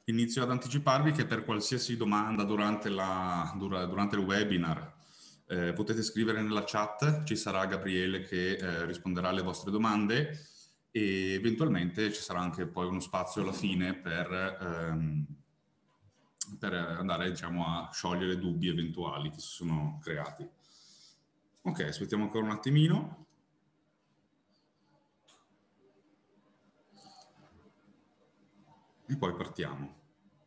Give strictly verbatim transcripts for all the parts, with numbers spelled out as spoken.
Inizio ad anticiparvi che per qualsiasi domanda durante, la, dura, durante il webinar eh, potete scrivere nella chat, ci sarà Gabriele che eh, risponderà alle vostre domande e eventualmente ci sarà anche poi uno spazio alla fine per, ehm, per andare, diciamo, a sciogliere dubbi eventuali che si sono creati. Ok, aspettiamo ancora un attimino. E poi partiamo.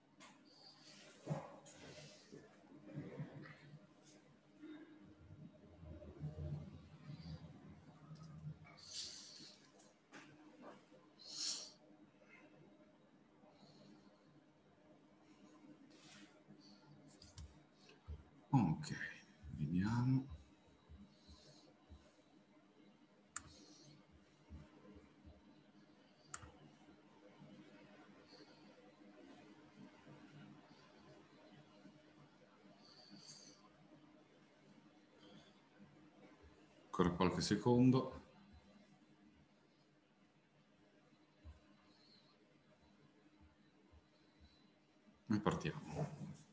Ok, vediamo. Ancora qualche secondo. E partiamo.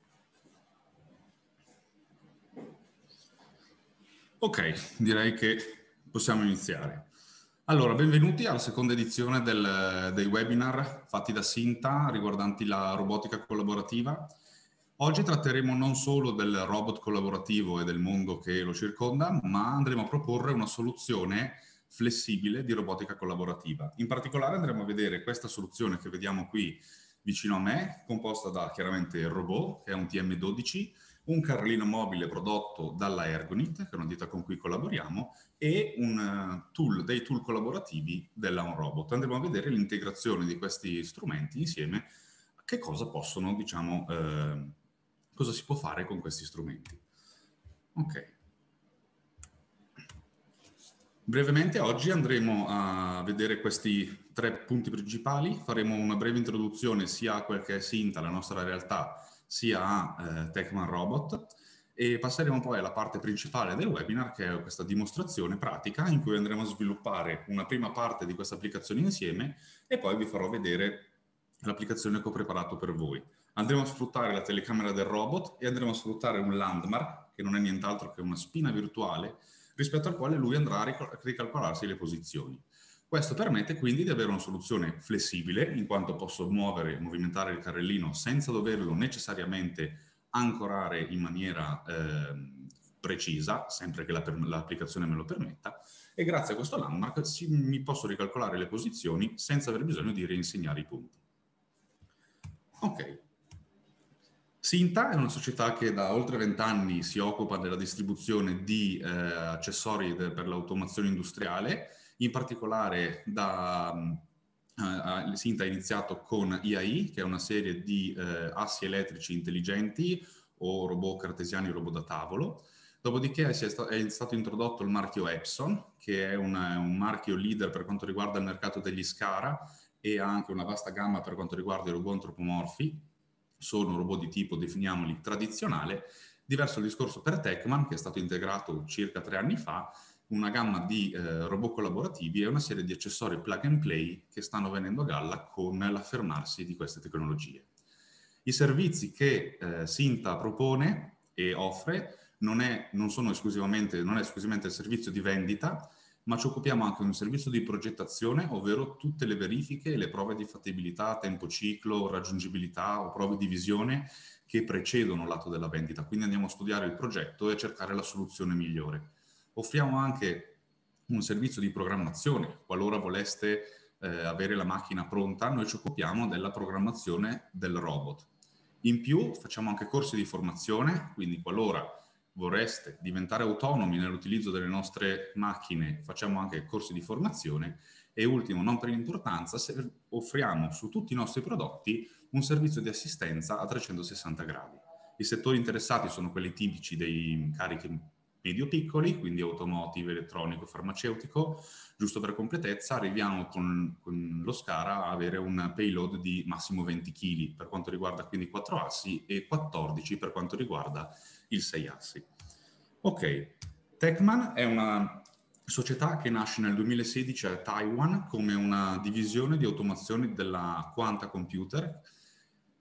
Ok, direi che possiamo iniziare. Allora, benvenuti alla seconda edizione del, dei webinar fatti da Sinta riguardanti la robotica collaborativa. Oggi tratteremo non solo del robot collaborativo e del mondo che lo circonda, ma andremo a proporre una soluzione flessibile di robotica collaborativa. In particolare andremo a vedere questa soluzione che vediamo qui vicino a me, composta da chiaramente il robot, che è un T M dodici, un carrellino mobile prodotto dalla Ergonit, che è una ditta con cui collaboriamo, e un tool, dei tool collaborativi della OnRobot. Andremo a vedere l'integrazione di questi strumenti insieme, che cosa possono, diciamo, eh, cosa si può fare con questi strumenti. Ok. Brevemente oggi andremo a vedere questi tre punti principali, faremo una breve introduzione sia a quel che è Sinta, la nostra realtà, sia a eh, Techman Robot, e passeremo poi alla parte principale del webinar, che è questa dimostrazione pratica in cui andremo a sviluppare una prima parte di questa applicazione insieme e poi vi farò vedere l'applicazione che ho preparato per voi. Andremo a sfruttare la telecamera del robot e andremo a sfruttare un landmark, che non è nient'altro che una spina virtuale, rispetto al quale lui andrà a ricalcolarsi le posizioni. Questo permette quindi di avere una soluzione flessibile, in quanto posso muovere e movimentare il carrellino senza doverlo necessariamente ancorare in maniera eh, precisa, sempre che l'applicazione me lo permetta, e grazie a questo landmark si, mi posso ricalcolare le posizioni senza aver bisogno di reinsegnare i punti. Ok. Sinta è una società che da oltre vent'anni si occupa della distribuzione di eh, accessori de, per l'automazione industriale, in particolare da, eh, Sinta ha iniziato con I A I, che è una serie di eh, assi elettrici intelligenti o robot cartesiani, robot da tavolo. Dopodiché è, sta, è stato introdotto il marchio Epson, che è una, un marchio leader per quanto riguarda il mercato degli SCARA e ha anche una vasta gamma per quanto riguarda i robot antropomorfi. Sono robot di tipo, definiamoli, tradizionale, diverso il discorso per Techman, che è stato integrato circa tre anni fa, una gamma di eh, robot collaborativi e una serie di accessori plug and play che stanno venendo a galla con l'affermarsi di queste tecnologie. I servizi che eh, Sinta propone e offre non è, non sono esclusivamente, non è esclusivamente il servizio di vendita, ma ci occupiamo anche di un servizio di progettazione, ovvero tutte le verifiche e le prove di fattibilità, tempo ciclo, raggiungibilità o prove di visione che precedono l'atto della vendita. Quindi andiamo a studiare il progetto e cercare la soluzione migliore. Offriamo anche un servizio di programmazione. Qualora voleste eh, avere la macchina pronta, noi ci occupiamo della programmazione del robot. In più facciamo anche corsi di formazione, quindi qualora vorreste diventare autonomi nell'utilizzo delle nostre macchine, facciamo anche corsi di formazione e ultimo, non per importanza, offriamo su tutti i nostri prodotti un servizio di assistenza a trecentosessanta gradi. I settori interessati sono quelli tipici dei carichi medio-piccoli, quindi automotive, elettronico, farmaceutico. Giusto per completezza, arriviamo con, con lo SCARA a avere un payload di massimo venti chili per quanto riguarda quindi quattro assi e quattordici per quanto riguarda il sei assi. Ok, Techman è una società che nasce nel duemilasedici a Taiwan come una divisione di automazione della Quanta Computer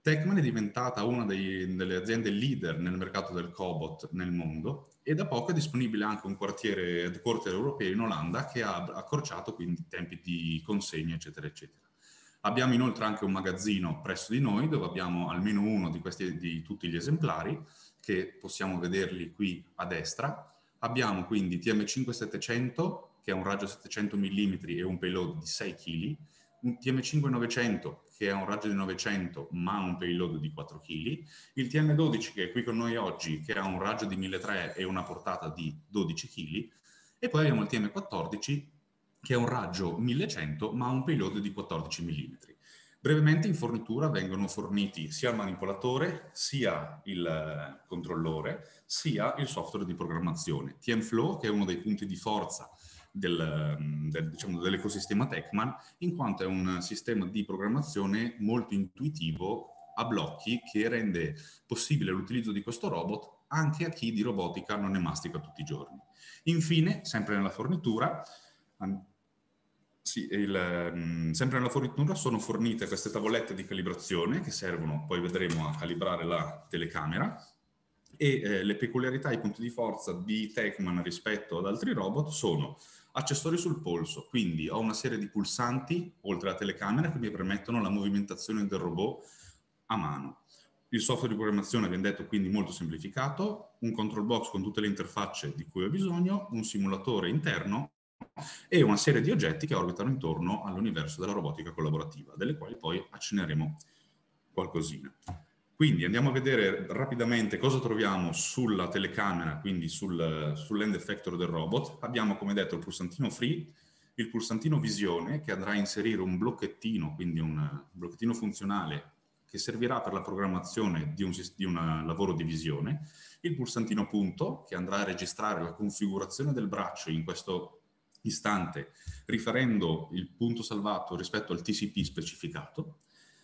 Techman è diventata una dei, delle aziende leader nel mercato del cobot nel mondo e da poco è disponibile anche un quartiere headquarter europeo in Olanda che ha accorciato quindi i tempi di consegna, eccetera, eccetera. Abbiamo inoltre anche un magazzino presso di noi dove abbiamo almeno uno di, questi, di tutti gli esemplari, che possiamo vederli qui a destra. Abbiamo quindi T M cinque settecento, che ha un raggio settecento millimetri e un payload di sei chili, un T M cinque novecento, che ha un raggio di novecento ma un payload di quattro chili, il T M dodici, che è qui con noi oggi, che ha un raggio di milletrecento e una portata di dodici chili, e poi abbiamo il T M quattordici, che ha un raggio millecento ma un payload di quattordici millimetri. Brevemente in fornitura vengono forniti sia il manipolatore, sia il controllore, sia il software di programmazione. T M Flow, che è uno dei punti di forza del, del, diciamo, dell'ecosistema Techman, in quanto è un sistema di programmazione molto intuitivo a blocchi che rende possibile l'utilizzo di questo robot anche a chi di robotica non ne mastica tutti i giorni. Infine, sempre nella fornitura, Sì, il, um, sempre nella fornitura sono fornite queste tavolette di calibrazione che servono, poi vedremo, a calibrare la telecamera, e eh, le peculiarità e i punti di forza di Techman rispetto ad altri robot sono accessori sul polso, quindi ho una serie di pulsanti oltre alla telecamera che mi permettono la movimentazione del robot a mano. Il software di programmazione, abbiamo detto, quindi molto semplificato, un control box con tutte le interfacce di cui ho bisogno, un simulatore interno e una serie di oggetti che orbitano intorno all'universo della robotica collaborativa, delle quali poi accenneremo qualcosina. Quindi andiamo a vedere rapidamente cosa troviamo sulla telecamera, quindi sul, sull'end effector del robot. Abbiamo, come detto, il pulsantino free, il pulsantino visione, che andrà a inserire un blocchettino, quindi un blocchettino funzionale che servirà per la programmazione di un, di un lavoro di visione, il pulsantino punto, che andrà a registrare la configurazione del braccio in questo istante, riferendo il punto salvato rispetto al T C P specificato.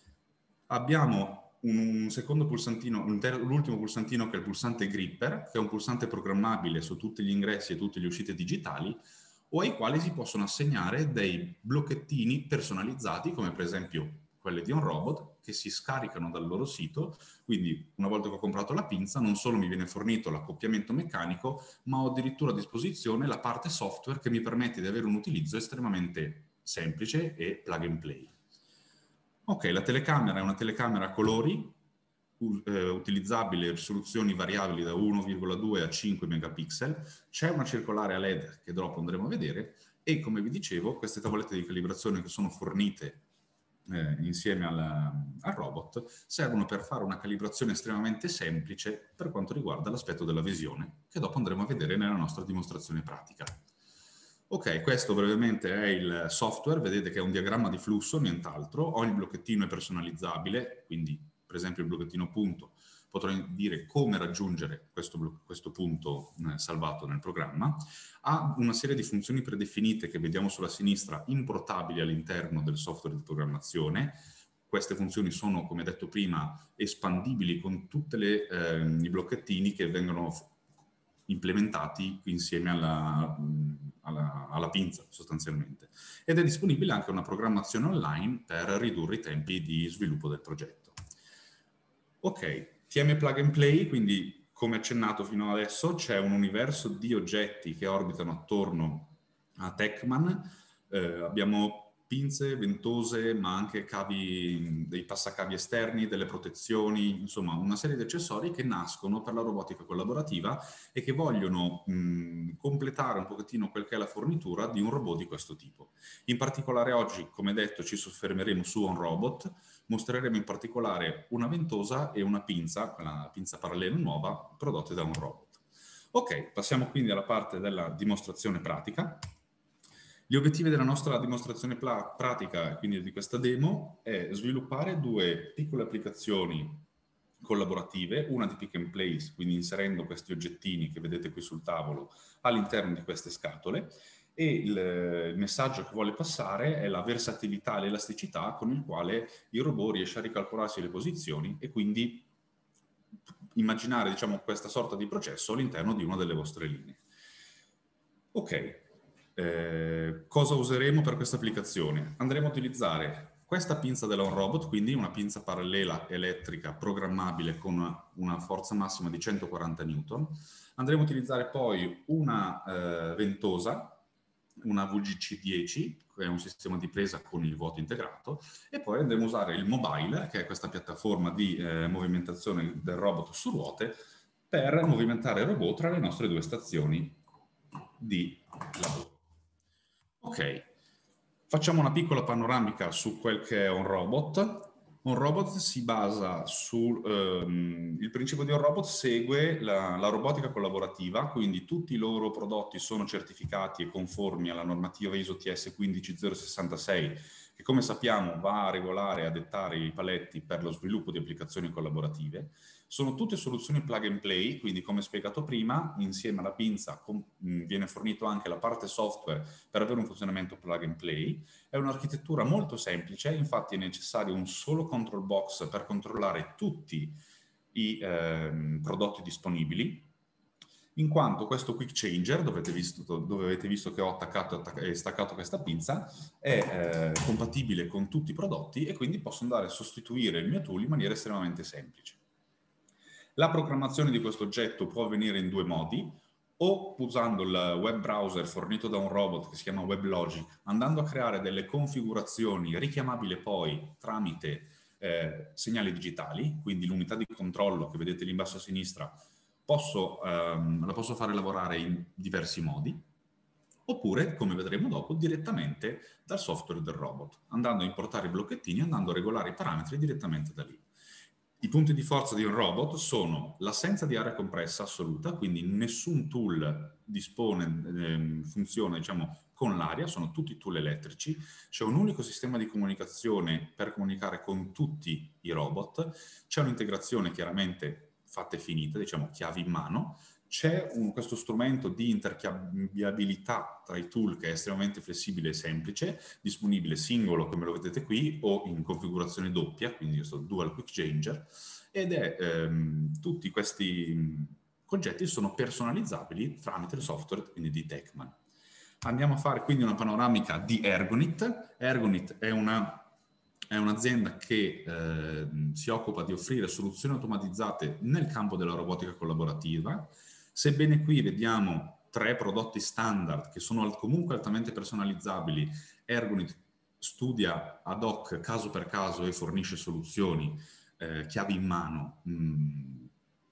Abbiamo un secondo pulsantino, l'ultimo pulsantino, che è il pulsante gripper, che è un pulsante programmabile su tutti gli ingressi e tutte le uscite digitali, o ai quali si possono assegnare dei blocchettini personalizzati, come per esempio quelli di un robot, che si scaricano dal loro sito. Quindi una volta che ho comprato la pinza non solo mi viene fornito l'accoppiamento meccanico, ma ho addirittura a disposizione la parte software che mi permette di avere un utilizzo estremamente semplice e plug and play. Ok, la telecamera è una telecamera a colori, eh, utilizzabile risoluzioni variabili da uno virgola due a cinque megapixel, c'è una circolare a L E D che dopo andremo a vedere, e come vi dicevo queste tavolette di calibrazione che sono fornite Eh, insieme alla, al robot servono per fare una calibrazione estremamente semplice per quanto riguarda l'aspetto della visione, che dopo andremo a vedere nella nostra dimostrazione pratica. Ok, questo brevemente è il software, vedete che è un diagramma di flusso, nient'altro. Ogni blocchettino è personalizzabile, quindi per esempio il blocchettino punto potrò dire come raggiungere questo, questo punto eh, salvato nel programma. Ha una serie di funzioni predefinite che vediamo sulla sinistra, importabili all'interno del software di programmazione. Queste funzioni sono, come detto prima, espandibili con tutti eh, i blocchettini che vengono implementati insieme alla, alla, alla pinza, sostanzialmente. Ed è disponibile anche una programmazione online per ridurre i tempi di sviluppo del progetto. Ok, T M Plug and Play, quindi come accennato fino adesso c'è un universo di oggetti che orbitano attorno a Techman. Eh, abbiamo pinze, ventose, ma anche cavi, dei passacavi esterni, delle protezioni, insomma una serie di accessori che nascono per la robotica collaborativa e che vogliono mh, completare un pochettino quel che è la fornitura di un robot di questo tipo. In particolare oggi, come detto, ci soffermeremo su un robot, mostreremo in particolare una ventosa e una pinza, la pinza parallela nuova, prodotte da un robot. Ok, passiamo quindi alla parte della dimostrazione pratica. Gli obiettivi della nostra dimostrazione pratica, quindi di questa demo, è sviluppare due piccole applicazioni collaborative, una di pick and place, quindi inserendo questi oggettini che vedete qui sul tavolo all'interno di queste scatole, e il, il messaggio che vuole passare è la versatilità e l'elasticità con il quale il robot riesce a ricalcolarsi le posizioni e quindi immaginare, diciamo, questa sorta di processo all'interno di una delle vostre linee. Ok. Eh, cosa useremo per questa applicazione? Andremo a utilizzare Questa pinza della OnRobot, quindi una pinza parallela elettrica programmabile con una, una forza massima di centoquaranta newton. Andremo a utilizzare poi una eh, ventosa, una V G C dieci, che è un sistema di presa con il vuoto integrato, e poi andremo a usare il Mobiler, che è questa piattaforma di eh, movimentazione del robot su ruote, per movimentare il robot tra le nostre due stazioni di lavoro. Ok. Facciamo una piccola panoramica su quel che è OnRobot. OnRobot si basa sul ehm, il principio di OnRobot segue la, la robotica collaborativa, quindi tutti i loro prodotti sono certificati e conformi alla normativa ISO T S uno cinque zero sei sei, che come sappiamo va a regolare e a dettare i paletti per lo sviluppo di applicazioni collaborative. Sono tutte soluzioni plug and play, quindi come spiegato prima, insieme alla pinza com- viene fornito anche la parte software per avere un funzionamento plug and play. È un'architettura molto semplice, infatti è necessario un solo control box per controllare tutti i eh, prodotti disponibili, in quanto questo quick changer, dove avete visto, dove avete visto che ho attaccato e staccato questa pinza, è eh, compatibile con tutti i prodotti e quindi posso andare a sostituire il mio tool in maniera estremamente semplice. La programmazione di questo oggetto può avvenire in due modi, o usando il web browser fornito da OnRobot che si chiama WebLogic, andando a creare delle configurazioni richiamabili poi tramite eh, segnali digitali, quindi l'unità di controllo che vedete lì in basso a sinistra posso, ehm, la posso fare lavorare in diversi modi, oppure, come vedremo dopo, direttamente dal software del robot, andando a importare i blocchettini e andando a regolare i parametri direttamente da lì. I punti di forza di un robot sono l'assenza di aria compressa assoluta, quindi nessun tool dispone, eh, funziona diciamo, con l'aria, sono tutti tool elettrici, c'è un unico sistema di comunicazione per comunicare con tutti i robot, c'è un'integrazione chiaramente fatta e finita, diciamo chiavi in mano, c'è un, questo strumento di intercambiabilità tra i tool che è estremamente flessibile e semplice, disponibile singolo come lo vedete qui o in configurazione doppia, quindi questo dual quick changer, ed è ehm, tutti questi oggetti sono personalizzabili tramite il software quindi di Techman. Andiamo a fare quindi una panoramica di Ergonit. Ergonit è una È un'azienda che eh, si occupa di offrire soluzioni automatizzate nel campo della robotica collaborativa. Sebbene qui vediamo tre prodotti standard che sono comunque altamente personalizzabili, Ergonit studia ad hoc caso per caso e fornisce soluzioni, eh, chiavi in mano, mh,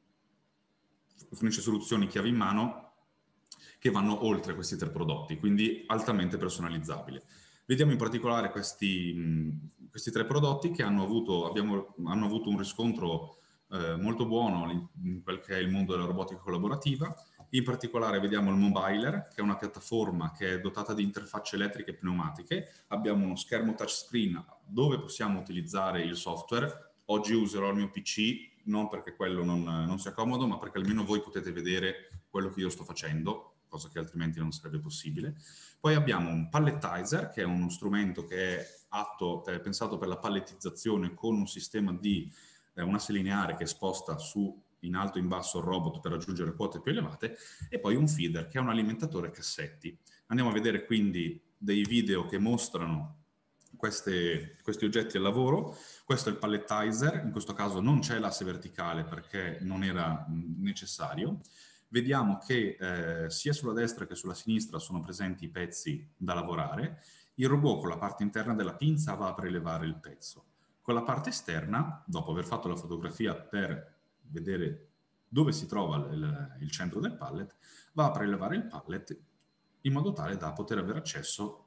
fornisce soluzioni chiavi in mano che vanno oltre questi tre prodotti, quindi altamente personalizzabili. Vediamo in particolare questi, mh, questi tre prodotti che hanno avuto, abbiamo, hanno avuto un riscontro eh, molto buono in, in quel che è il mondo della robotica collaborativa. In particolare vediamo il Mobiler, che è una piattaforma che è dotata di interfacce elettriche e pneumatiche. Abbiamo uno schermo touchscreen dove possiamo utilizzare il software. Oggi userò il mio P C, non perché quello non, non sia comodo, ma perché almeno voi potete vedere quello che io sto facendo, cosa che altrimenti non sarebbe possibile. Poi abbiamo un palletizer, che è uno strumento che è atto, è pensato per la pallettizzazione con un sistema di eh, un asse lineare che sposta su in alto e in basso il robot per raggiungere quote più elevate, e poi un feeder che è un alimentatore cassetti. Andiamo a vedere quindi dei video che mostrano queste, questi oggetti al lavoro. Questo è il palletizer, in questo caso non c'è l'asse verticale perché non era mh, necessario. Vediamo che eh, sia sulla destra che sulla sinistra sono presenti i pezzi da lavorare. Il robot con la parte interna della pinza va a prelevare il pezzo. Con la parte esterna, dopo aver fatto la fotografia per vedere dove si trova il, il centro del pallet, va a prelevare il pallet in modo tale da poter avere accesso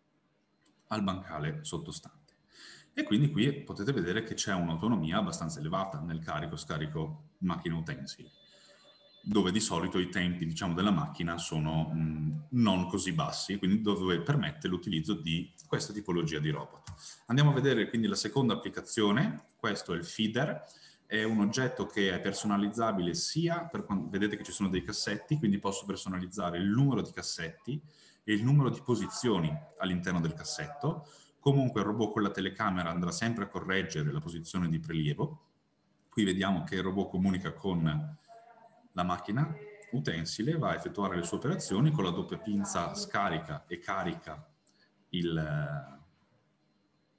al bancale sottostante. E quindi qui potete vedere che c'è un'autonomia abbastanza elevata nel carico-scarico macchina utensili, dove di solito i tempi, diciamo, della macchina sono mh, non così bassi, quindi dove permette l'utilizzo di questa tipologia di robot. Andiamo a vedere quindi la seconda applicazione. Questo è il feeder, è un oggetto che è personalizzabile sia per quando vedete che ci sono dei cassetti, quindi posso personalizzare il numero di cassetti e il numero di posizioni all'interno del cassetto. Comunque il robot con la telecamera andrà sempre a correggere la posizione di prelievo. Qui vediamo che il robot comunica con la macchina utensile, va a effettuare le sue operazioni, con la doppia pinza scarica e carica il,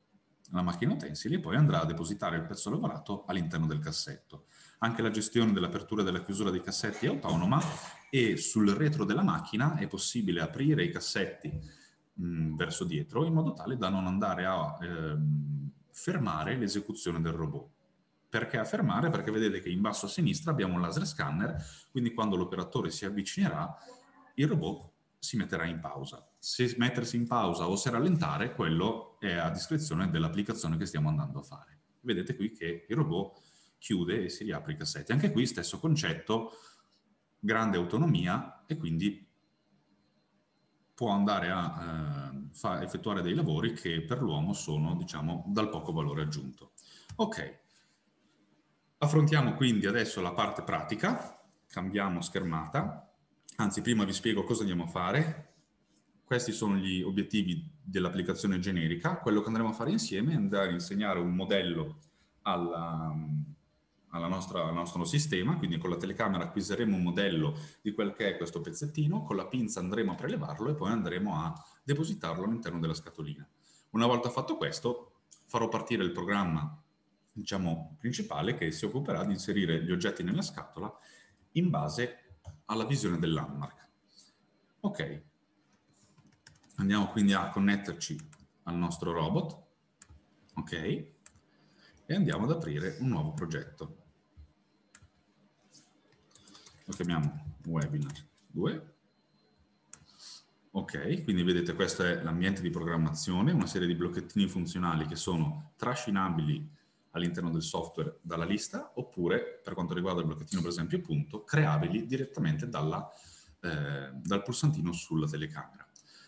la macchina utensili e poi andrà a depositare il pezzo lavorato all'interno del cassetto. Anche la gestione dell'apertura e della chiusura dei cassetti è autonoma e sul retro della macchina è possibile aprire i cassetti mh, verso dietro in modo tale da non andare a ehm, fermare l'esecuzione del robot. Perché a fermare? Perché vedete che in basso a sinistra abbiamo un laser scanner, quindi quando l'operatore si avvicinerà il robot si metterà in pausa. Se mettersi in pausa o se rallentare, quello è a discrezione dell'applicazione che stiamo andando a fare. Vedete qui che il robot chiude e si riapre i cassetti. Anche qui stesso concetto, grande autonomia e quindi può andare a eh, fa, effettuare dei lavori che per l'uomo sono, diciamo, dal poco valore aggiunto. Ok, affrontiamo quindi adesso la parte pratica, cambiamo schermata, anzi prima vi spiego cosa andiamo a fare. Questi sono gli obiettivi dell'applicazione generica. Quello che andremo a fare insieme è andare a insegnare un modello alla, alla nostra, al nostro sistema, quindi con la telecamera acquisiremo un modello di quel che è questo pezzettino, con la pinza andremo a prelevarlo e poi andremo a depositarlo all'interno della scatolina. Una volta fatto questo, farò partire il programma, diciamo, principale che si occuperà di inserire gli oggetti nella scatola in base alla visione del landmark. Ok. Andiamo quindi a connetterci al nostro robot, ok, e andiamo ad aprire un nuovo progetto. Lo chiamiamo Webinar due. Ok, quindi vedete questo è l'ambiente di programmazione, una serie di blocchettini funzionali che sono trascinabili all'interno del software dalla lista, oppure, per quanto riguarda il blocchettino per esempio punto, creabili direttamente dalla, eh, dal pulsantino sulla telecamera.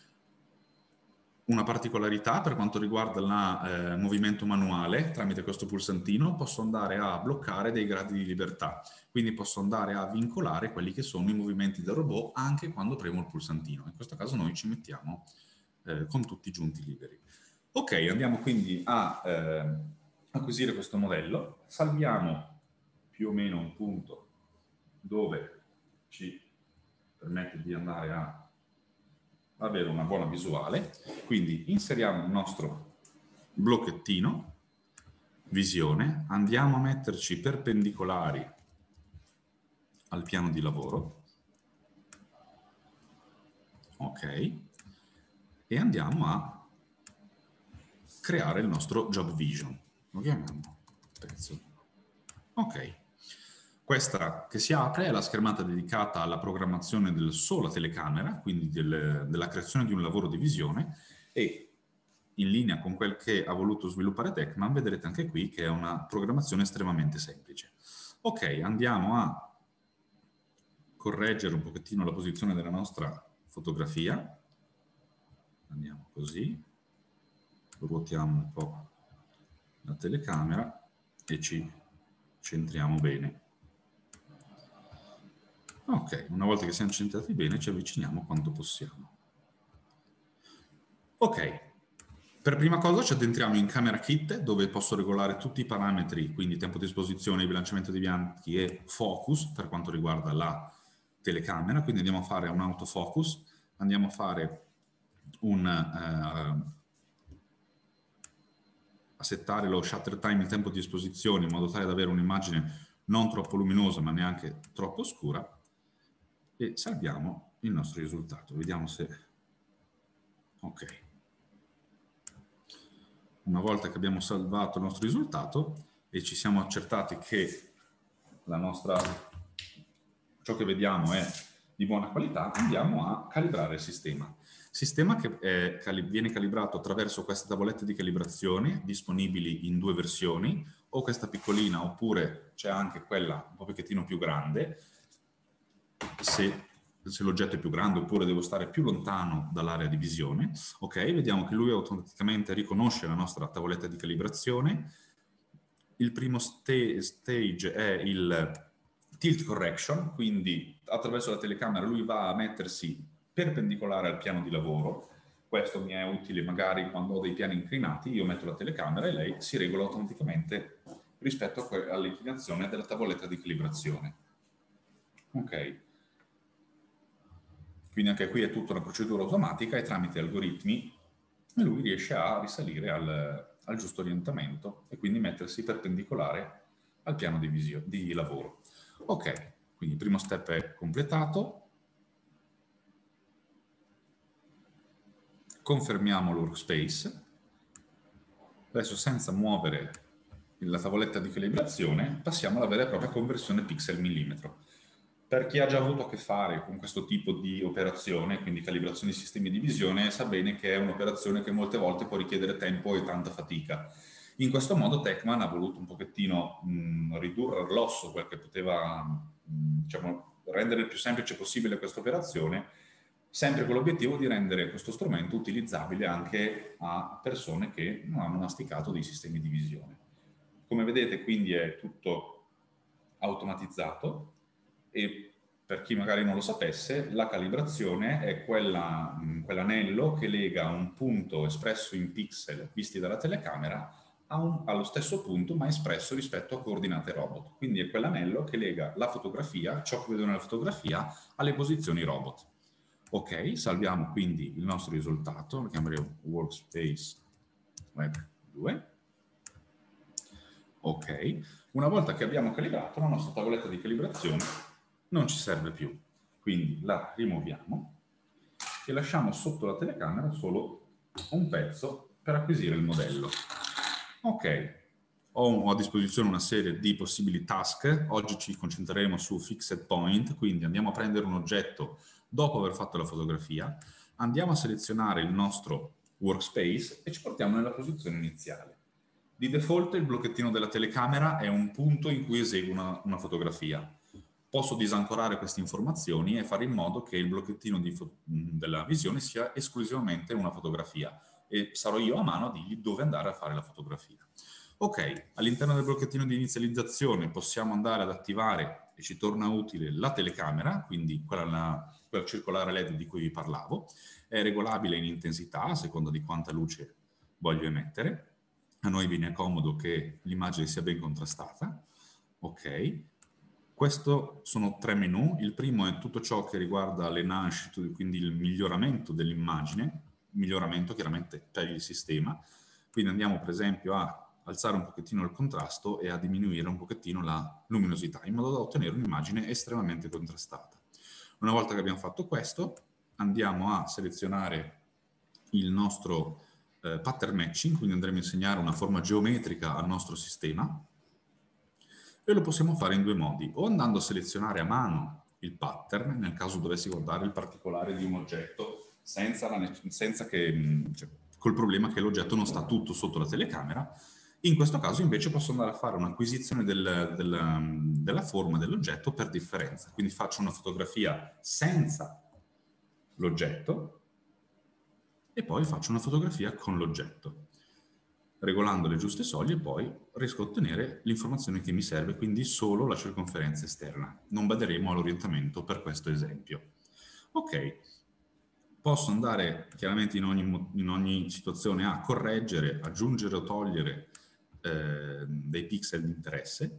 Una particolarità per quanto riguarda il eh, movimento manuale, tramite questo pulsantino posso andare a bloccare dei gradi di libertà, quindi posso andare a vincolare quelli che sono i movimenti del robot anche quando premo il pulsantino. In questo caso noi ci mettiamo eh, con tutti giunti liberi. Ok, andiamo quindi a eh, acquisire questo modello, salviamo più o meno un punto dove ci permette di andare a avere una buona visuale, quindi inseriamo il nostro blocchettino, visione, andiamo a metterci perpendicolari al piano di lavoro, ok, e andiamo a creare il nostro job vision, lo chiamiamo pezzo, ok. Questa che si apre è la schermata dedicata alla programmazione del sola telecamera, quindi del, della creazione di un lavoro di visione, e in linea con quel che ha voluto sviluppare Techman, vedrete anche qui che è una programmazione estremamente semplice. Ok, andiamo a correggere un pochettino la posizione della nostra fotografia. Andiamo così, ruotiamo un po' la telecamera e ci centriamo bene. Ok, una volta che siamo centrati bene ci avviciniamo quanto possiamo. Ok, per prima cosa ci addentriamo in Camera Kit dove posso regolare tutti i parametri, quindi tempo di esposizione, bilanciamento di bianchi e focus per quanto riguarda la telecamera, quindi andiamo a fare un autofocus, andiamo a fare un... Eh, a settare lo shutter time, il tempo di esposizione, in modo tale da avere un'immagine non troppo luminosa ma neanche troppo scura, e salviamo il nostro risultato. Vediamo se... Ok. Una volta che abbiamo salvato il nostro risultato e ci siamo accertati che la nostra... ciò che vediamo è di buona qualità, andiamo a calibrare il sistema. Sistema che è, cali, viene calibrato attraverso queste tavolette di calibrazione disponibili in due versioni, o questa piccolina oppure c'è anche quella un pochettino più grande, se, se l'oggetto è più grande oppure devo stare più lontano dall'area di visione. Ok, vediamo che lui automaticamente riconosce la nostra tavoletta di calibrazione. Il primo st stage è il tilt correction, quindi attraverso la telecamera lui va a mettersi perpendicolare al piano di lavoro. Questo mi è utile magari quando ho dei piani inclinati, io metto la telecamera e lei si regola automaticamente rispetto all'inclinazione della tavoletta di calibrazione. Ok. Quindi anche qui è tutta una procedura automatica e tramite algoritmi lui riesce a risalire al, al giusto orientamento e quindi mettersi perpendicolare al piano di, visio, di lavoro. Ok, quindi il primo step è completato. Confermiamo il workspace. Adesso, senza muovere la tavoletta di calibrazione, passiamo alla vera e propria conversione pixel-millimetro. Per chi ha già avuto a che fare con questo tipo di operazione, quindi calibrazione di sistemi di visione, sa bene che è un'operazione che molte volte può richiedere tempo e tanta fatica. In questo modo Techman ha voluto un pochettino mh, ridurre l'osso, quel che poteva mh, diciamo, rendere il più semplice possibile questa operazione, sempre con l'obiettivo di rendere questo strumento utilizzabile anche a persone che non hanno masticato dei sistemi di visione. Come vedete, quindi è tutto automatizzato e per chi magari non lo sapesse, la calibrazione è quella, quell'anello che lega un punto espresso in pixel visti dalla telecamera a un, allo stesso punto ma espresso rispetto a coordinate robot. Quindi è quell'anello che lega la fotografia, ciò che vedo nella fotografia, alle posizioni robot. Ok, salviamo quindi il nostro risultato, lo chiameremo Workspace Web due. Ok, una volta che abbiamo calibrato, la nostra tavoletta di calibrazione non ci serve più. Quindi la rimuoviamo e lasciamo sotto la telecamera solo un pezzo per acquisire il modello. Ok, ho a disposizione una serie di possibili task. Oggi ci concentreremo su Fixed Point, quindi andiamo a prendere un oggetto dopo aver fatto la fotografia, andiamo a selezionare il nostro workspace e ci portiamo nella posizione iniziale. Di default il blocchettino della telecamera è un punto in cui eseguo una, una fotografia. Posso disancorare queste informazioni e fare in modo che il blocchettino di della visione sia esclusivamente una fotografia e sarò io a mano a dirgli dove andare a fare la fotografia. Ok, all'interno del blocchettino di inizializzazione possiamo andare ad attivare, e ci torna utile, la telecamera, quindi quella, quella circolare L E D di cui vi parlavo. È regolabile in intensità a seconda di quanta luce voglio emettere. A noi viene comodo che l'immagine sia ben contrastata. Ok. Questo sono tre menu. Il primo è tutto ciò che riguarda l'enhance, quindi il miglioramento dell'immagine, miglioramento chiaramente per il sistema. Quindi andiamo per esempio a alzare un pochettino il contrasto e a diminuire un pochettino la luminosità, in modo da ottenere un'immagine estremamente contrastata. Una volta che abbiamo fatto questo, andiamo a selezionare il nostro eh, pattern matching, quindi andremo a insegnare una forma geometrica al nostro sistema, e lo possiamo fare in due modi, o andando a selezionare a mano il pattern, nel caso dovessi guardare il particolare di un oggetto, senza, la, senza che, cioè, col problema che l'oggetto non sta tutto sotto la telecamera. In questo caso invece posso andare a fare un'acquisizione del, del, della forma dell'oggetto per differenza, quindi faccio una fotografia senza l'oggetto e poi faccio una fotografia con l'oggetto, regolando le giuste soglie, poi riesco a ottenere l'informazione che mi serve, quindi solo la circonferenza esterna. Non baderemo all'orientamento per questo esempio. Ok, posso andare chiaramente in ogni, in ogni situazione a correggere, aggiungere o togliere eh, dei pixel di interesse,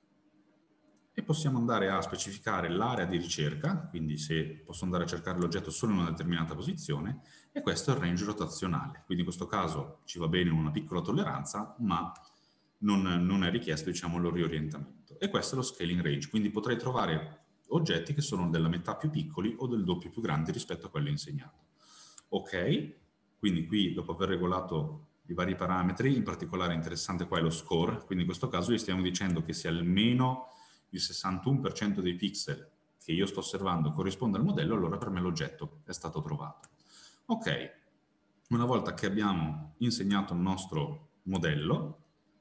e possiamo andare a specificare l'area di ricerca, quindi se posso andare a cercare l'oggetto solo in una determinata posizione, e questo è il range rotazionale. Quindi in questo caso ci va bene una piccola tolleranza, ma non, non è richiesto, diciamo, lo riorientamento. E questo è lo scaling range, quindi potrei trovare oggetti che sono della metà più piccoli o del doppio più grandi rispetto a quello insegnato. Ok, quindi qui dopo aver regolato i vari parametri, in particolare interessante qua è lo score, quindi in questo caso gli stiamo dicendo che se almeno il sessantuno per cento dei pixel che io sto osservando corrisponde al modello, allora per me l'oggetto è stato trovato. Ok, una volta che abbiamo insegnato il nostro modello,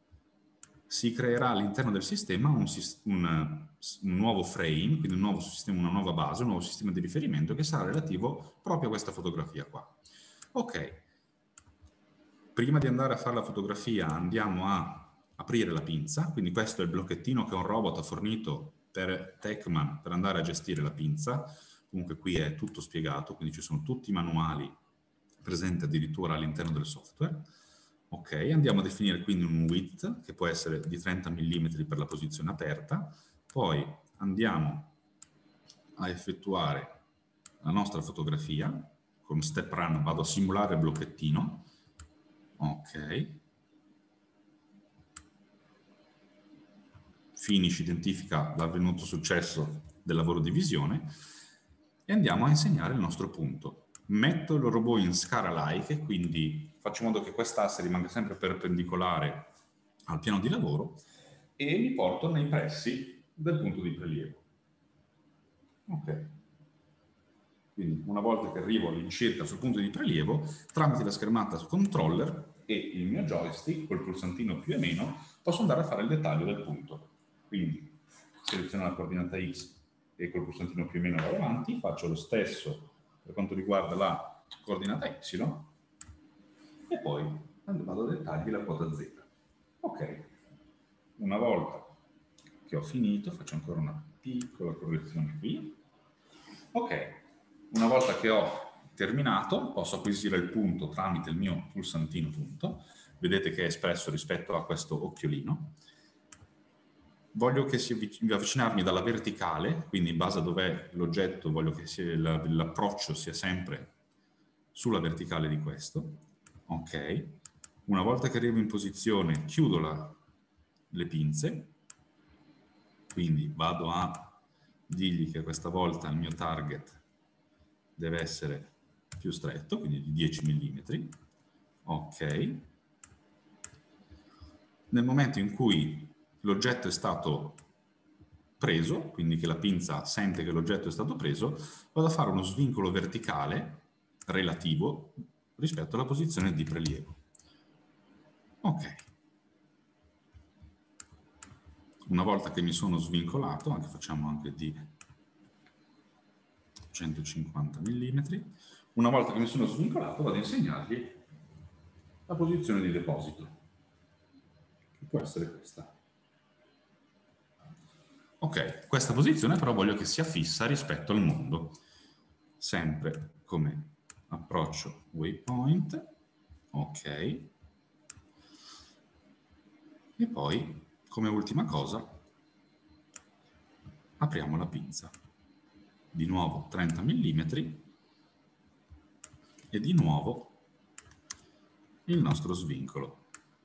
si creerà all'interno del sistema un, un, un nuovo frame, quindi un nuovo sistema, una nuova base, un nuovo sistema di riferimento che sarà relativo proprio a questa fotografia qua. Ok, prima di andare a fare la fotografia andiamo a aprire la pinza, quindi questo è il blocchettino che un robot ha fornito per Techman per andare a gestire la pinza. Comunque qui è tutto spiegato, quindi ci sono tutti i manuali presenti addirittura all'interno del software. Ok, andiamo a definire quindi un width che può essere di trenta millimetri per la posizione aperta, poi andiamo a effettuare la nostra fotografia, con step run vado a simulare il blocchettino. Ok, finish identifica l'avvenuto successo del lavoro di visione e andiamo a insegnare il nostro punto. Metto il robot in scala like, quindi faccio in modo che quest'asse rimanga sempre perpendicolare al piano di lavoro e mi porto nei pressi del punto di prelievo. Ok. Quindi una volta che arrivo all'incirca sul punto di prelievo, tramite la schermata controller e il mio joystick, col pulsantino più e meno, posso andare a fare il dettaglio del punto. Quindi seleziono la coordinata X e col pulsantino più o meno vado avanti, faccio lo stesso per quanto riguarda la coordinata Y e poi vado a dettagli la quota Z. Ok. Una volta che ho finito, faccio ancora una piccola correzione qui. Ok. Una volta che ho terminato, posso acquisire il punto tramite il mio pulsantino punto. Vedete che è espresso rispetto a questo occhiolino. Voglio che si avvicinarmi dalla verticale, quindi in base a dov'è l'oggetto, voglio che l'approccio sia sempre sulla verticale di questo. Ok. Una volta che arrivo in posizione, chiudo la, le pinze. Quindi vado a dirgli che questa volta il mio target deve essere più stretto, quindi di dieci millimetri. Ok. Nel momento in cui l'oggetto è stato preso, quindi che la pinza sente che l'oggetto è stato preso, vado a fare uno svincolo verticale relativo rispetto alla posizione di prelievo. Ok. Una volta che mi sono svincolato, anche facciamo anche di centocinquanta millimetri, una volta che mi sono svincolato vado a insegnargli la posizione di deposito, che può essere questa. Ok, questa posizione però voglio che sia fissa rispetto al mondo, sempre come approccio waypoint, ok, e poi come ultima cosa apriamo la pinza, di nuovo trenta millimetri e di nuovo il nostro svincolo.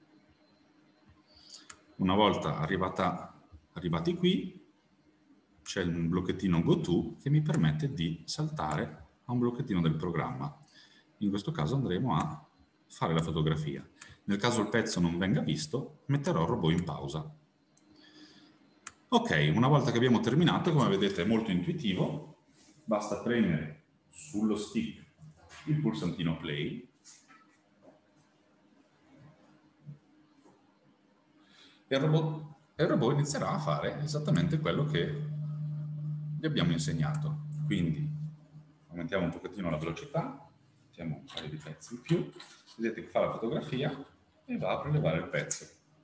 Una volta arrivata, arrivati qui, c'è un blocchettino Go To che mi permette di saltare a un blocchettino del programma. In questo caso andremo a fare la fotografia. Nel caso il pezzo non venga visto, metterò il robot in pausa. Ok, una volta che abbiamo terminato, come vedete è molto intuitivo, basta premere sullo stick il pulsantino Play e il robot, e il robot inizierà a fare esattamente quello che gli abbiamo insegnato. Quindi aumentiamo un pochettino la velocità, mettiamo un paio di pezzi in più, vedete che fa la fotografia e va a prelevare il pezzo.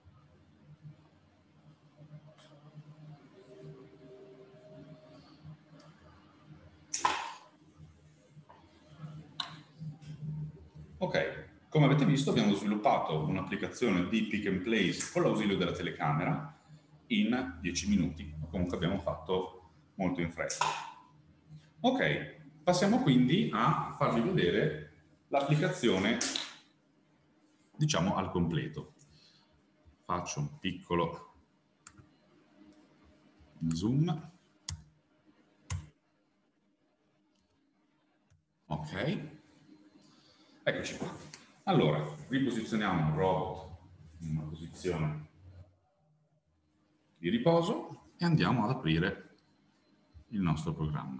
Ok, come avete visto abbiamo sviluppato un'applicazione di pick and place con l'ausilio della telecamera in dieci minuti, o comunque abbiamo fatto molto in fretta. Ok, passiamo quindi a farvi vedere l'applicazione, diciamo, al completo. Faccio un piccolo zoom. Ok, eccoci qua. Allora, riposizioniamo il robot in una posizione di riposo e andiamo ad aprire il nostro programma.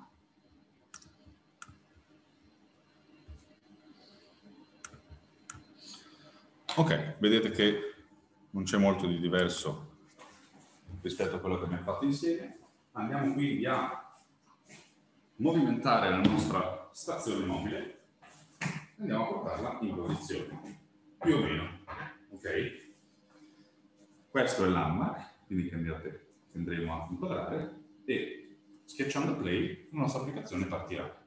Ok, vedete che non c'è molto di diverso rispetto a quello che abbiamo fatto insieme. Andiamo quindi a movimentare la nostra stazione mobile e andiamo a portarla in posizione, più o meno. Ok? Questo è l'hammer, quindi che andremo a inquadrare e schiacciando play la nostra applicazione partirà.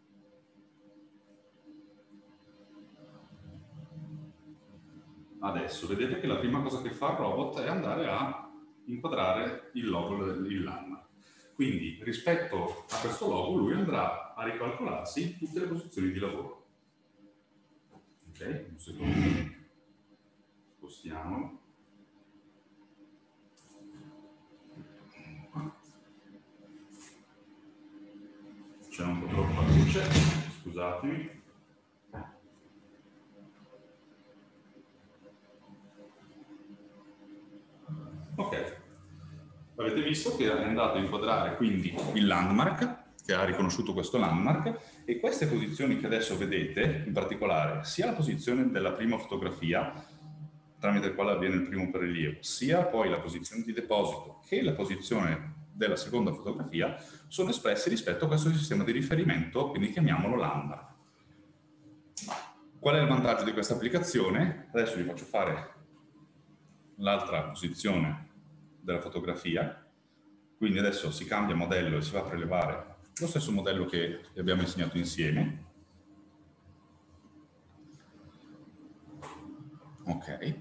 Adesso vedete che la prima cosa che fa il robot è andare a inquadrare il logo dell'hammer. Quindi rispetto a questo logo lui andrà a ricalcolarsi tutte le posizioni di lavoro. Ok? Un secondo. Spostiamolo. luce, scusatemi. Ok, avete visto che è andato a inquadrare quindi il landmark, che ha riconosciuto questo landmark, e queste posizioni che adesso vedete, in particolare, sia la posizione della prima fotografia, tramite il quale avviene il primo prelievo, sia poi la posizione di deposito che la posizione della seconda fotografia, sono espressi rispetto a questo sistema di riferimento, quindi chiamiamolo landmark. Qual è il vantaggio di questa applicazione? Adesso vi faccio fare l'altra posizione della fotografia, quindi adesso si cambia modello e si va a prelevare lo stesso modello che abbiamo insegnato insieme. Ok.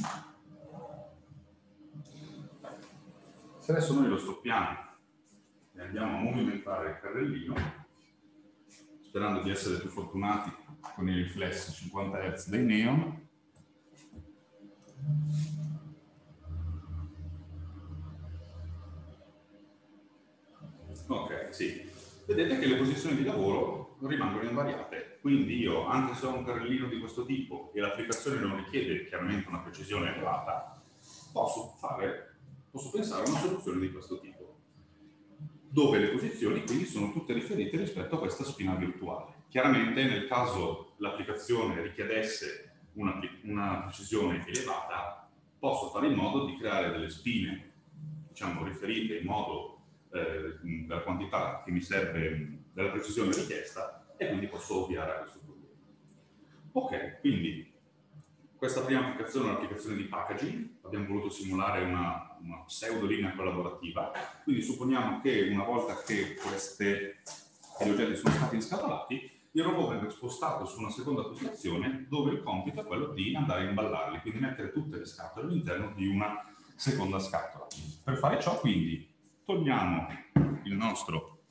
Se adesso noi lo stoppiamo e andiamo a movimentare il carrellino, sperando di essere più fortunati con i riflessi cinquanta hertz dei neon, ok, sì. Vedete che le posizioni di lavoro rimangono invariate, quindi io, anche se ho un carrellino di questo tipo e l'applicazione non richiede chiaramente una precisione elevata, posso fare, posso pensare a una soluzione di questo tipo, dove le posizioni quindi sono tutte riferite rispetto a questa spina virtuale. Chiaramente nel caso l'applicazione richiedesse una, una precisione elevata, posso fare in modo di creare delle spine, diciamo, riferite in modo Eh, della quantità che mi serve, della precisione richiesta, e quindi posso ovviare a questo problema. Ok, quindi questa prima applicazione è un'applicazione di packaging, abbiamo voluto simulare una, una pseudo linea collaborativa, quindi supponiamo che una volta che queste, gli oggetti sono stati inscatolati, il robot venga spostato su una seconda posizione dove il compito è quello di andare a imballarli, quindi mettere tutte le scatole all'interno di una seconda scatola. Per fare ciò, quindi, togliamo il nostro,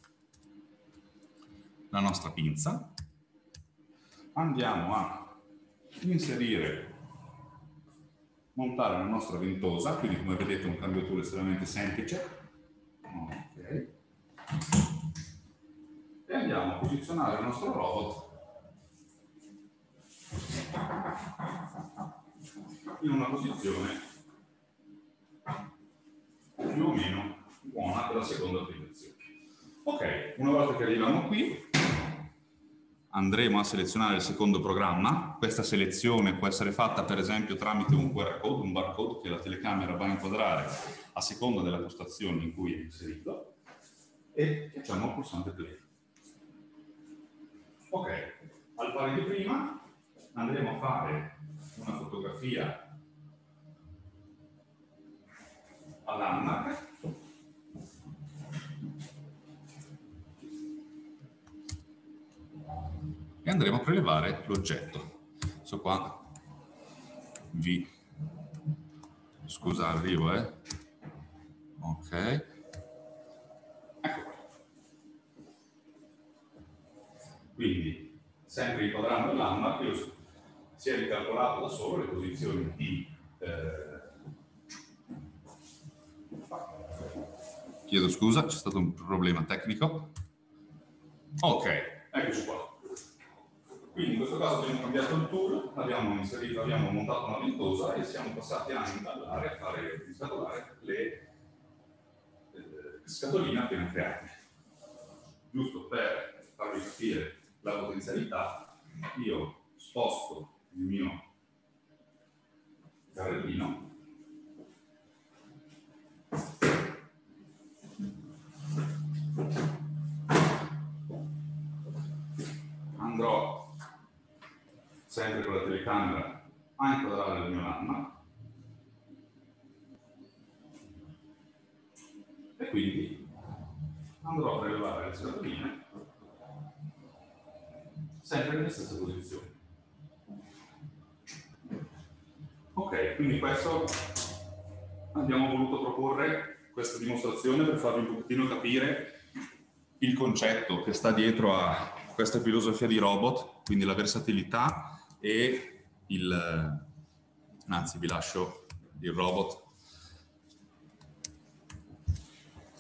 la nostra pinza, andiamo a inserire, montare la nostra ventosa, quindi come vedete un cambio tool estremamente semplice, okay. E andiamo a posizionare il nostro robot in una posizione più o meno buona per la seconda applicazione. Ok, una volta che arriviamo qui, andremo a selezionare il secondo programma. Questa selezione può essere fatta per esempio tramite un Q R code, un barcode che la telecamera va a inquadrare a seconda della postazione in cui è inserito, e facciamo il pulsante play. Ok, al pari di prima andremo a fare una fotografia all'anmac. E andremo a prelevare l'oggetto. So qua vi scusa, arrivo, eh. Ok. Ecco qua. Quindi, sempre inquadrando l'anmac, io si è ricalcolato da solo le posizioni di eh... chiedo scusa, c'è stato un problema tecnico. Ok, eccoci qua. Quindi in questo caso abbiamo cambiato il tool, abbiamo inserito, abbiamo montato una ventosa e siamo passati a installare, a fare scatolare le eh, scatoline appena create. Giusto per farvi capire la potenzialità, io sposto il mio carrellino andrò sempre con la telecamera a inquadrare il mio landmark e quindi andrò a prelevare le scatoline sempre nelle stesse posizioni. Ok, quindi questo abbiamo voluto proporre questa dimostrazione per farvi un pochettino capire il concetto che sta dietro a questa filosofia di robot, quindi la versatilità e il, anzi vi lascio il robot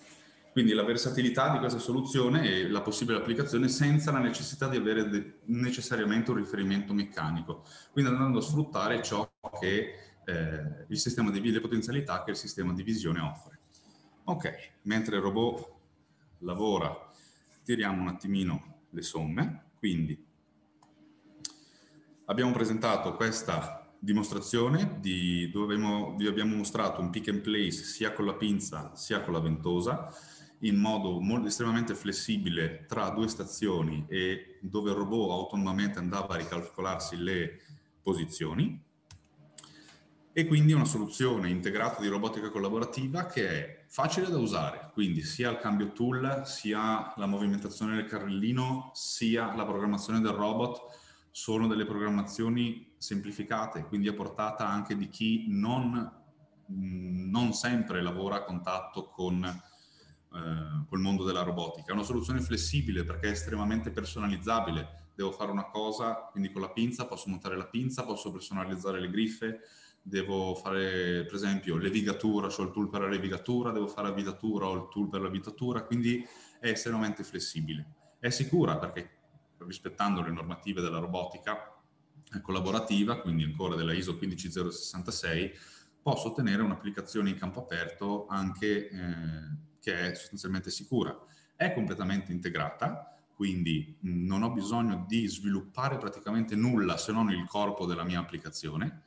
Quindi la versatilità di questa soluzione e la possibile applicazione senza la necessità di avere necessariamente un riferimento meccanico, quindi andando a sfruttare ciò che eh, il sistema di le potenzialità che il sistema di visione offre. Ok, mentre il robot lavora, tiriamo un attimino le somme. Quindi abbiamo presentato questa dimostrazione di dove abbiamo, vi abbiamo mostrato un pick and place sia con la pinza sia con la ventosa, in modo molto, estremamente flessibile tra due stazioni e dove il robot autonomamente andava a ricalcolarsi le posizioni, e quindi una soluzione integrata di robotica collaborativa che è facile da usare, quindi sia il cambio tool, sia la movimentazione del carrellino, sia la programmazione del robot sono delle programmazioni semplificate, quindi a portata anche di chi non, non sempre lavora a contatto con Uh, col mondo della robotica. È una soluzione flessibile perché è estremamente personalizzabile. Devo fare una cosa, quindi con la pinza posso montare la pinza, posso personalizzare le griffe, devo fare per esempio levigatura, ho il tool per la levigatura, devo fare avvitatura, ho il tool per l'avvitatura, quindi è estremamente flessibile. È sicura perché rispettando le normative della robotica collaborativa, quindi ancora della I S O uno cinque zero sei sei, posso ottenere un'applicazione in campo aperto anche eh, che è sostanzialmente sicura. È completamente integrata, quindi mh, non ho bisogno di sviluppare praticamente nulla se non il corpo della mia applicazione,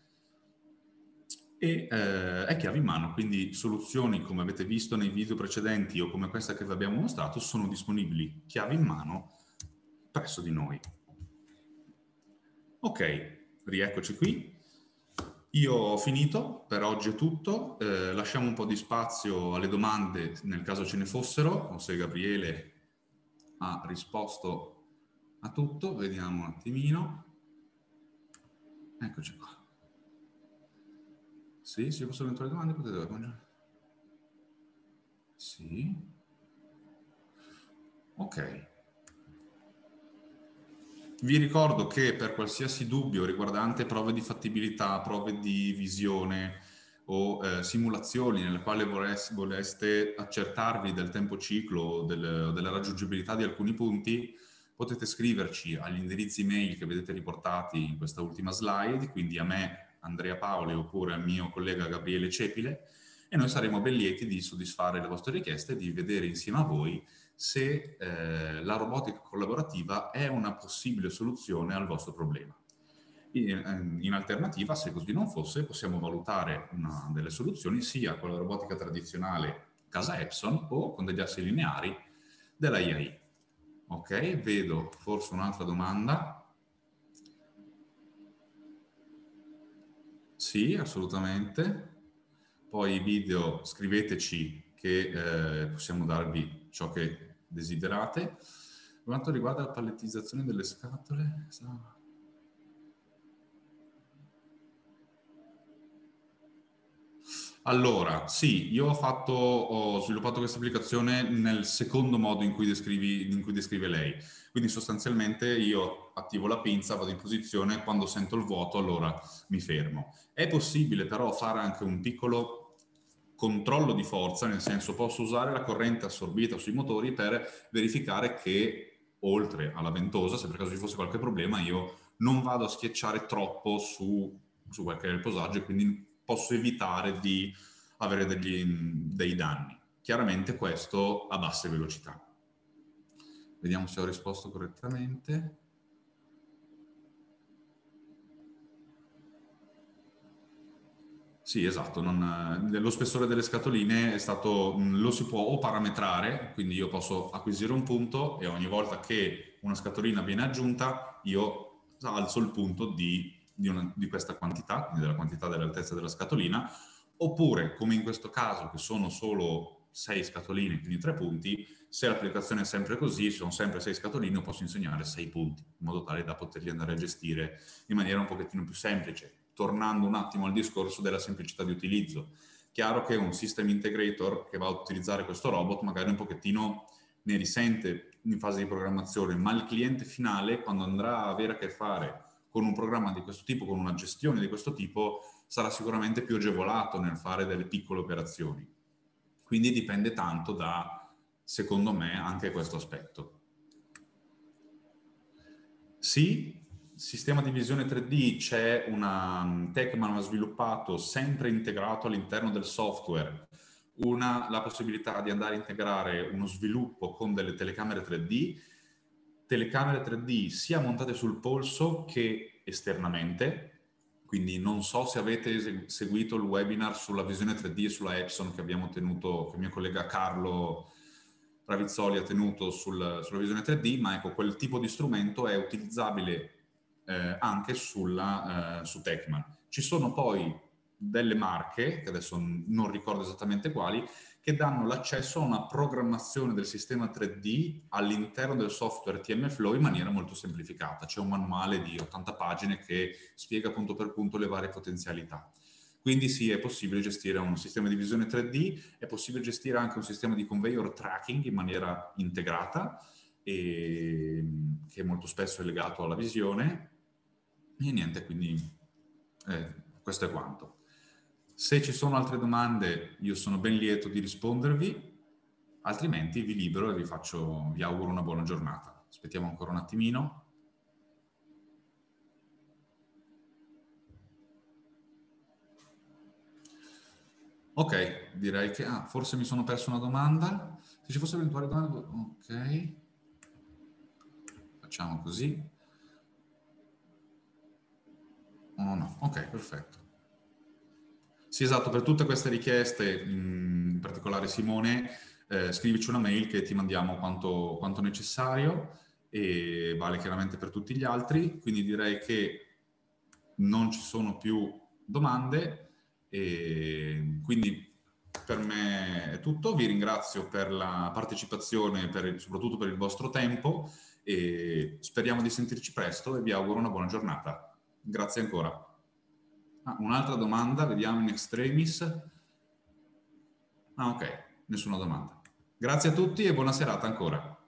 e eh, è chiave in mano, quindi soluzioni come avete visto nei video precedenti o come questa che vi abbiamo mostrato sono disponibili chiave in mano presso di noi. Ok, rieccoci qui. Io ho finito, per oggi è tutto, eh, lasciamo un po' di spazio alle domande nel caso ce ne fossero, o se Gabriele ha risposto a tutto, vediamo un attimino. Eccoci qua. Sì, se possono entrare domande potete rispondere. Sì. Ok. Vi ricordo che per qualsiasi dubbio riguardante prove di fattibilità, prove di visione o eh, simulazioni nelle quali vorreste, voleste accertarvi del tempo ciclo o del, della raggiungibilità di alcuni punti, potete scriverci agli indirizzi mail che vedete riportati in questa ultima slide, quindi a me, Andrea Paoli, oppure al mio collega Gabriele Cepile, e noi saremo ben lieti di soddisfare le vostre richieste e di vedere insieme a voi se eh, la robotica collaborativa è una possibile soluzione al vostro problema. In, in alternativa, se così non fosse, possiamo valutare una delle soluzioni sia con la robotica tradizionale casa Epson o con degli assi lineari della I A I. Ok, vedo forse un'altra domanda. Sì, assolutamente. Poi i video scriveteci che eh, possiamo darvi ciò che desiderate. Per quanto riguarda la palettizzazione delle scatole... Allora, sì, io ho, fatto, ho sviluppato questa applicazione nel secondo modo in cui, descrivi, in cui descrive lei. Quindi sostanzialmente io attivo la pinza, vado in posizione, quando sento il vuoto allora mi fermo. È possibile però fare anche un piccolo controllo di forza, nel senso posso usare la corrente assorbita sui motori per verificare che oltre alla ventosa, se per caso ci fosse qualche problema, io non vado a schiacciare troppo su, su quel che è il posaggio e quindi posso evitare di avere degli, dei danni. Chiaramente questo a basse velocità. Vediamo se ho risposto correttamente. Sì, esatto. Non, lo spessore delle scatoline è stato, lo si può o parametrare, quindi io posso acquisire un punto e ogni volta che una scatolina viene aggiunta io alzo il punto di, di, una, di questa quantità, quindi della quantità dell'altezza della scatolina, oppure come in questo caso che sono solo sei scatoline, quindi tre punti, se l'applicazione è sempre così, sono sempre sei scatoline, io posso insegnare sei punti, in modo tale da poterli andare a gestire in maniera un pochettino più semplice. Tornando un attimo al discorso della semplicità di utilizzo. Chiaro che un system integrator che va a utilizzare questo robot magari un pochettino ne risente in fase di programmazione, ma il cliente finale, quando andrà a avere a che fare con un programma di questo tipo, con una gestione di questo tipo, sarà sicuramente più agevolato nel fare delle piccole operazioni. Quindi dipende tanto da secondo me, anche questo aspetto. Sì, sistema di visione tre D, c'è una Techman ha sviluppato, sempre integrato all'interno del software, una, la possibilità di andare a integrare uno sviluppo con delle telecamere tre D, telecamere tre D sia montate sul polso che esternamente. Quindi non so se avete seguito il webinar sulla visione tre D e sulla Epson che abbiamo tenuto, che il mio collega Carlo Ravizzoli ha tenuto sul, sulla visione tre D, ma ecco, quel tipo di strumento è utilizzabile eh, anche sulla, eh, su Techman. Ci sono poi delle marche, che adesso non ricordo esattamente quali, che danno l'accesso a una programmazione del sistema tre D all'interno del software T M Flow in maniera molto semplificata. C'è un manuale di ottanta pagine che spiega punto per punto le varie potenzialità. Quindi sì, è possibile gestire un sistema di visione tre D, è possibile gestire anche un sistema di conveyor tracking in maniera integrata, e, che molto spesso è legato alla visione. E niente, quindi eh, questo è quanto. Se ci sono altre domande, io sono ben lieto di rispondervi, altrimenti vi libero e vi, faccio, vi auguro una buona giornata. Aspettiamo ancora un attimino. Ok, direi che ah, forse mi sono perso una domanda. Se ci fosse eventuale domanda, ok. Facciamo così. Oh no, ok, perfetto. Sì, esatto, per tutte queste richieste, in particolare Simone, eh, scrivici una mail che ti mandiamo quanto, quanto necessario e vale chiaramente per tutti gli altri, quindi direi che non ci sono più domande e quindi per me è tutto. Vi ringrazio per la partecipazione, per, soprattutto per il vostro tempo e speriamo di sentirci presto e vi auguro una buona giornata. Grazie ancora. Ah, un'altra domanda, vediamo in extremis. Ah, ok, nessuna domanda. Grazie a tutti e buona serata ancora.